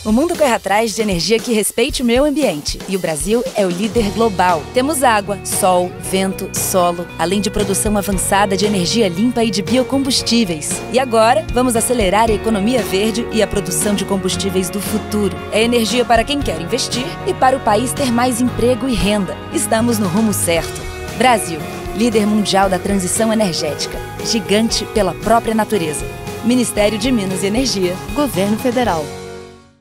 O mundo corre atrás de energia que respeite o meio ambiente. E o Brasil é o líder global. Temos água, sol, vento, solo, além de produção avançada de energia limpa e de biocombustíveis. E agora, vamos acelerar a economia verde e a produção de combustíveis do futuro. É energia para quem quer investir e para o país ter mais emprego e renda. Estamos no rumo certo. Brasil, líder mundial da transição energética. Gigante pela própria natureza. Ministério de Minas e Energia, Governo Federal.